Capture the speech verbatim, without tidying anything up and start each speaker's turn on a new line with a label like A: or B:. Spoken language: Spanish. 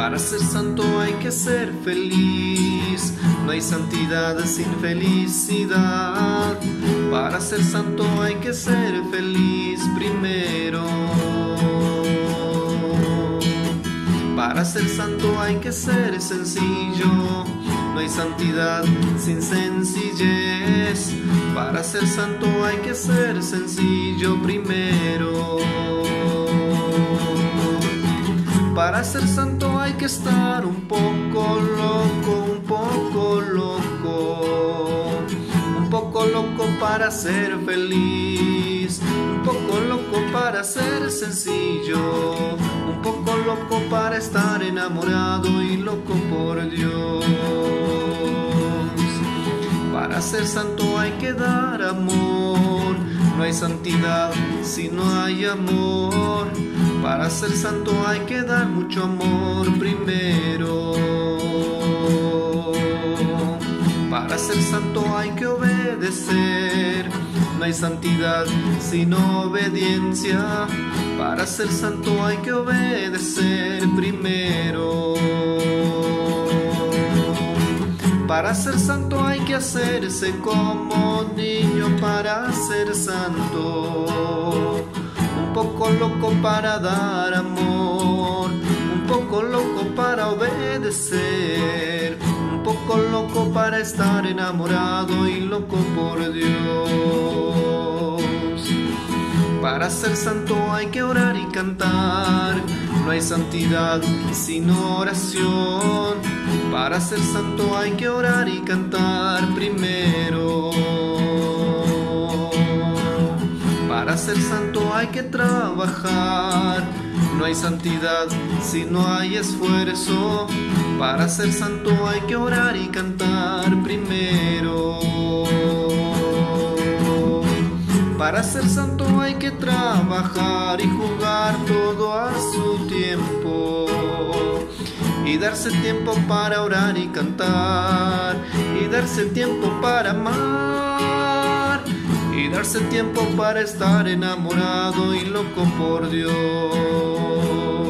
A: Para ser santo hay que ser feliz, no hay santidad sin felicidad. Para ser santo hay que ser feliz primero. Para ser santo hay que ser sencillo, no hay santidad sin sencillez. Para ser santo hay que ser sencillo primero. Para ser santo hay que estar un poco loco, un poco loco, un poco loco para ser feliz, un poco loco para ser sencillo, un poco loco para estar enamorado y loco por Dios. Para ser santo hay que dar amor, no hay santidad si no hay amor. Para ser santo hay que dar mucho amor primero. Para ser santo hay que obedecer, no hay santidad sino obediencia. Para ser santo hay que obedecer primero. Para ser santo hay que hacerse como niño para ser santo. Un poco loco para dar amor, un poco loco para obedecer, un poco loco para estar enamorado y loco por Dios. Para ser santo hay que orar y cantar, no hay santidad sino oración. Para ser santo hay que orar y cantar primero. Para ser santo hay que trabajar, no hay santidad si no hay esfuerzo. Para ser santo hay que orar y cantar primero. Para ser santo hay que trabajar y jugar todo a su tiempo, y darse tiempo para orar y cantar, y darse tiempo para amar, y darse tiempo para estar enamorado y loco por Dios.